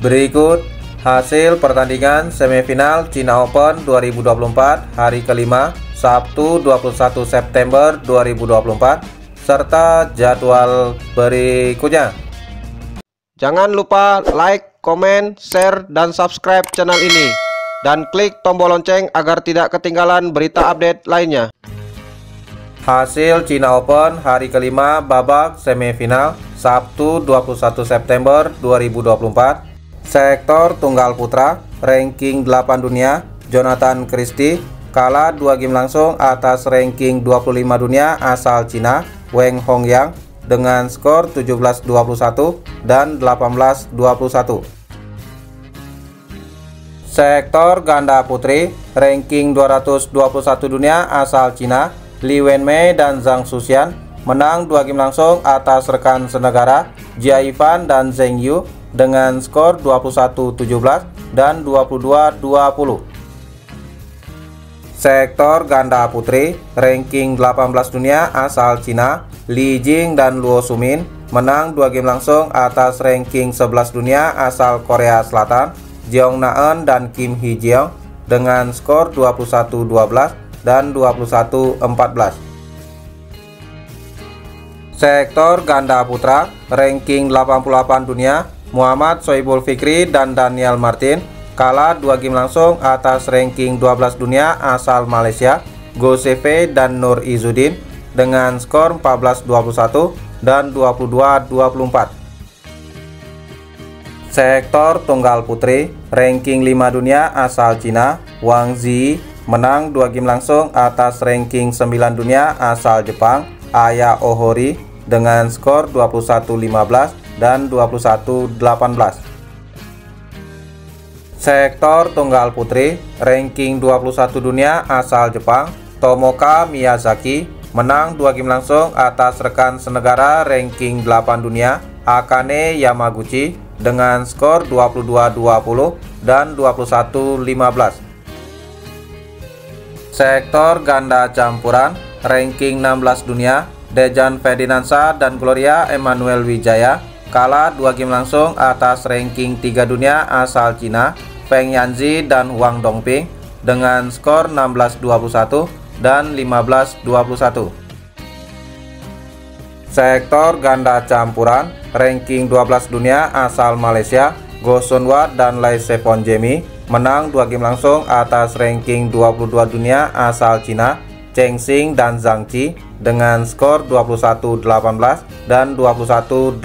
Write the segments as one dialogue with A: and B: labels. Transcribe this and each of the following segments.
A: Berikut hasil pertandingan semifinal China Open 2024 hari kelima Sabtu 21 September 2024 serta jadwal berikutnya.
B: Jangan lupa like, komen, share, dan subscribe channel ini dan klik tombol lonceng agar tidak ketinggalan berita update lainnya.
A: Hasil China Open hari kelima babak semifinal Sabtu 21 September 2024. Sektor tunggal putra, ranking 8 dunia, Jonathan Christie kalah 2 game langsung atas ranking 25 dunia asal Cina, Wang Hongyang dengan skor 17-21 dan 18-21. Sektor ganda putri, ranking 221 dunia asal Cina, Li Wenmei dan Zhang Xuxian menang 2 game langsung atas rekan senegara Jia Yifan dan Zheng Yu dengan skor 21-17 dan 22-20. Sektor ganda putri, ranking 18 dunia asal Cina, Li Jing dan Luo Sumin menang 2 game langsung atas ranking 11 dunia asal Korea Selatan, Jeong Na-eun dan Kim Hee-jeong dengan skor 21-12 dan 21-14. Sektor ganda putra, ranking 88 dunia, Muhammad Sohibul Fikri dan Daniel Martin kalah 2 game langsung atas ranking 12 dunia asal Malaysia, Go Seve dan Nur Izzuddin dengan skor 14-21 dan 22-24. Sektor tunggal putri, ranking 5 dunia asal Cina, Wang Zi menang 2 game langsung atas ranking 9 dunia asal Jepang, Aya Ohori dengan skor 21-15 dan 21-18. Sektor tunggal putri, ranking 21 dunia asal Jepang, Tomoka Miyazaki menang 2 game langsung atas rekan senegara ranking 8 dunia, Akane Yamaguchi dengan skor 22-20 dan 21-15. Sektor ganda campuran, ranking 16 dunia, Dejan Ferdinandsa dan Gloria Emmanuel Wijaya kalah 2 game langsung atas ranking 3 dunia asal Cina, Feng Yanzi dan Wang Dongping dengan skor 16-21 dan 15-21. Sektor ganda campuran, ranking 12 dunia asal Malaysia, Go Sun Wat dan Lai Sepon Jemi menang 2 game langsung atas ranking 22 dunia asal Cina, Cheng Xing dan Zhang Qi dengan skor 21-18 dan 21-18.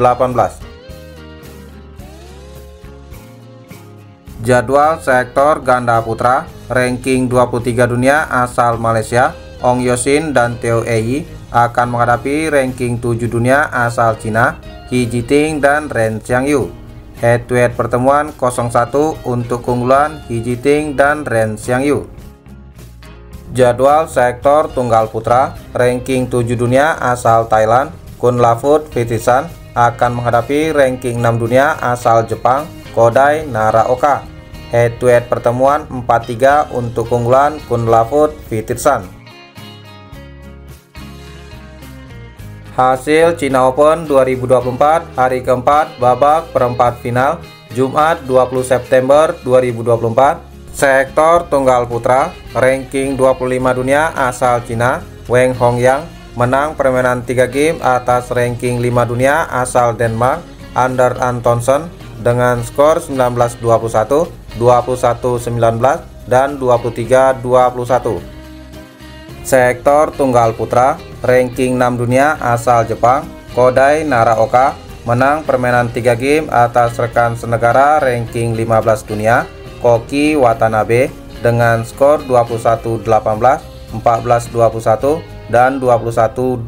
A: Jadwal sektor ganda putra, ranking 23 dunia asal Malaysia, Ong Yosin dan Teo Ei akan menghadapi ranking 7 dunia asal Cina, He Jiting dan Ren Xiangyu. Head to head pertemuan 0-1 untuk keunggulan He Jiting dan Ren Xiangyu. Jadwal sektor tunggal putra, ranking 7 dunia asal Thailand, Kunlavut Phithisan akan menghadapi ranking 6 dunia asal Jepang, Kodai Naraoka. Head to head pertemuan 4-3 untuk keunggulan Kunlavut Phithisan. Hasil China Open 2024 hari keempat babak perempat final Jumat 20 September 2024. Sektor tunggal putra, ranking 25 dunia asal Cina, Wang Hongyang menang permainan 3 game atas ranking 5 dunia asal Denmark, Anders Antonsen dengan skor 19-21, 21-19 dan 23-21. Sektor tunggal putra, ranking 6 dunia asal Jepang, Kodai Naraoka menang permainan 3 game atas rekan senegara ranking 15 dunia, Koki Watanabe dengan skor 21-18, 14-21 dan 21-12.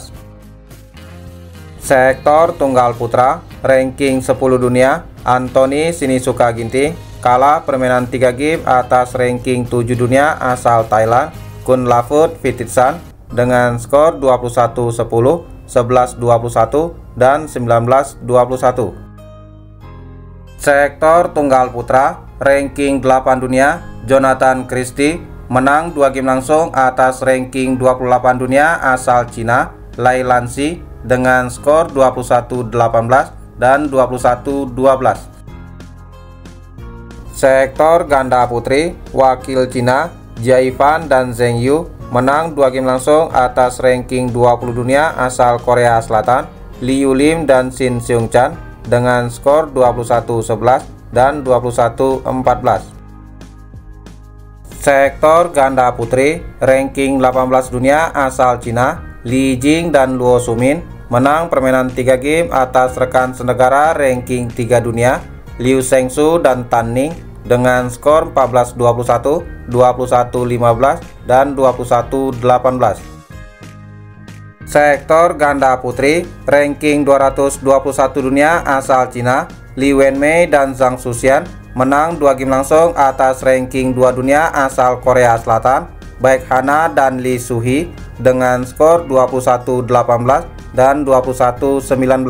A: Sektor tunggal putra, ranking 10 dunia, Anthony Sinisuka Ginting kalah permainan 3 game atas ranking 7 dunia asal Thailand, Kunlavut Phithisan dengan skor 21-10, 11-21 dan 19-21. Sektor tunggal putra, ranking 8 dunia, Jonathan Christie menang 2 game langsung atas ranking 28 dunia asal Cina, Lai Lanxi dengan skor 21-18 dan 21-12. Sektor ganda putri, wakil Cina, Jia Yifan dan Zheng Yu menang 2 game langsung atas ranking 20 dunia asal Korea Selatan, Liu Lim dan Shin Seung Chan dengan skor 21-11 dan 21-14. Sektor ganda putri, ranking 18 dunia asal Cina, Li Jing dan Luo Sumin menang permainan 3 game atas rekan senegara ranking 3 dunia, Liu Shengsu dan Tan Ning dengan skor 14-21, 21-15 dan 21-18. Sektor ganda putri, ranking 221 dunia asal Cina, Li Wenmei dan Zhang Xuxian menang 2 game langsung atas ranking 2 dunia asal Korea Selatan, Baek Hana dan Lee Suhi dengan skor 21-18 dan 21-19.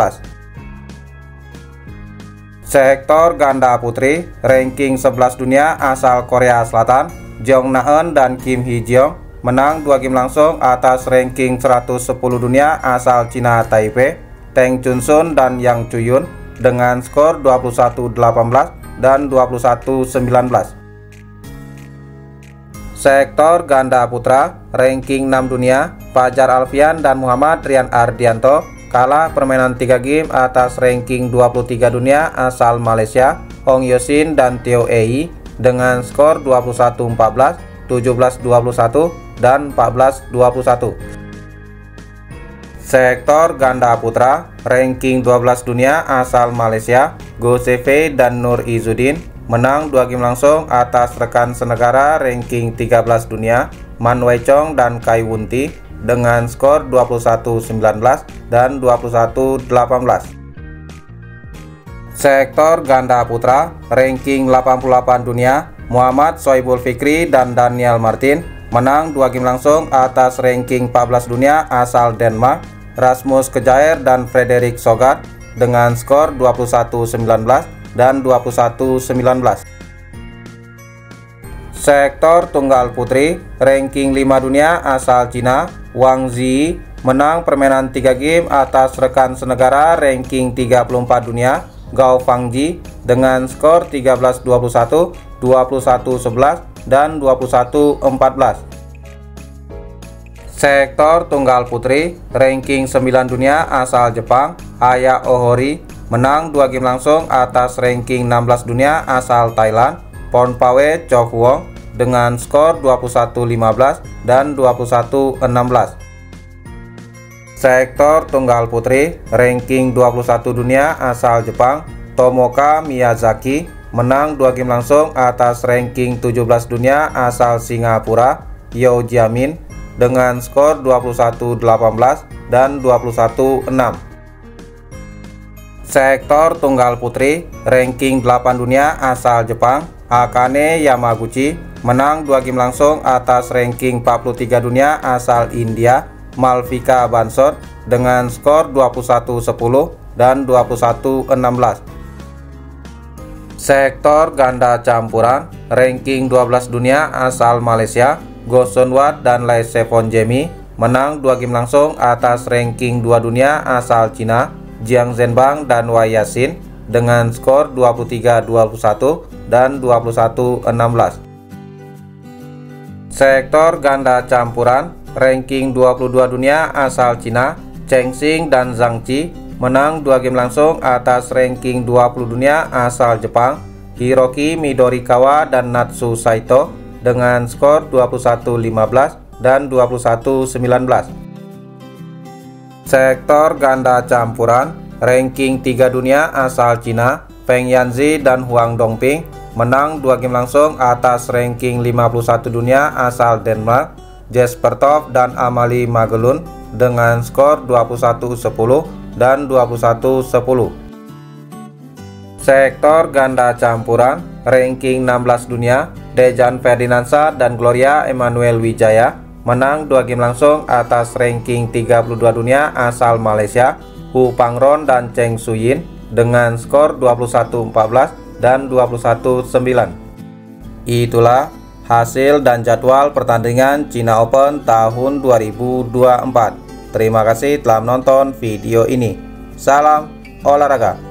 A: Sektor ganda putri, ranking 11 dunia asal Korea Selatan, Jong Na-eun dan Kim Hee-jeong menang 2 game langsung atas ranking 110 dunia asal Cina Taipei, Teng Chun-sun dan Yang Chuyun dengan skor 21-18 dan 21-19. Sektor ganda putra, ranking 6 dunia, Fajar Alfian dan Muhammad Rian Ardianto kalah permainan 3 game atas ranking 23 dunia asal Malaysia, Ong Yosin dan Teo Ei dengan skor 21-14, 17-21 dan 14-21. Sektor ganda putra, ranking 12 dunia asal Malaysia, Go Seve dan Nur Izzuddin menang 2 game langsung atas rekan senegara ranking 13 dunia, Man Wei Chong dan Kai Wunti dengan skor 21-19 dan 21-18. Sektor ganda putra, ranking 88 dunia, Muhammad Soibul Fikri dan Daniel Martin menang 2 game langsung atas ranking 14 dunia asal Denmark, Rasmus Kejair dan Frederik Sogat dengan skor 21-19 dan 21-19. Sektor tunggal putri, ranking 5 dunia asal Cina, Wang Zi menang permainan 3 game atas rekan senegara ranking 34 dunia, Gao Fangji dengan skor 13-21, 21-11 dan 21-14. Sektor tunggal putri, ranking 9 dunia asal Jepang, Aya Ohori menang 2 game langsung atas ranking 16 dunia asal Thailand, Pornpawe Chokwoong dengan skor 21-15 dan 21-16. Sektor tunggal putri, ranking 21 dunia asal Jepang, Tomoka Miyazaki menang 2 game langsung atas ranking 17 dunia asal Singapura, Yeo Jiamin dengan skor 21-18 dan 21-6. Sektor tunggal putri, ranking 8 dunia asal Jepang, Akane Yamaguchi menang 2 game langsung atas ranking 43 dunia asal India, Malvika Bansot dengan skor 21-10 dan 21-16. Sektor ganda campuran, ranking 12 dunia asal Malaysia, Go Sun Wat dan Lai Sevon Jemi menang 2 game langsung atas ranking 2 dunia asal Cina, Jiang Zhenbang dan Wei Yasin dengan skor 23-21 dan 21-16. Sektor ganda campuran, ranking 22 dunia asal Cina, Cheng Xing dan Zhang Qi menang 2 game langsung atas ranking 20 dunia asal Jepang, Hiroki Midorikawa dan Natsu Saito dengan skor 21-15 dan 21-19. Sektor ganda campuran, ranking 3 dunia asal Cina, Feng Yanzi dan Huang Dongping menang 2 game langsung atas ranking 51 dunia asal Denmark, Jesper Toft dan Amalie Magelun dengan skor 21-10 dan 21-10. Sektor ganda campuran, ranking 16 dunia, Dejan Ferdinandsa dan Gloria Emmanuel Wijaya menang 2 game langsung atas ranking 32 dunia asal Malaysia, Hu Pangron dan Cheng Suyin dengan skor 21-14 dan 21-9. Itulah hasil dan jadwal pertandingan China Open tahun 2024. Terima kasih telah menonton video ini. Salam olahraga.